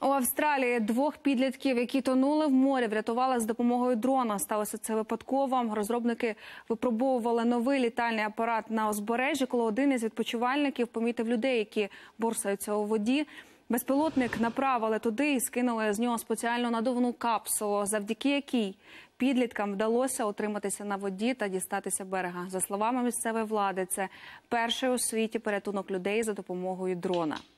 У Австралії двох підлітків, які тонули в морі, врятували з допомогою дрона. Сталося це випадково. Розробники випробовували новий літальний апарат на узбережжі, коли один із відпочивальників помітив людей, які борсаються у воді. Безпілотник направили туди і скинули з нього спеціальну надувну капсулу, завдяки якій підліткам вдалося утриматися на воді та дістатися берега. За словами місцевої влади, це перший у світі порятунок людей за допомогою дрона.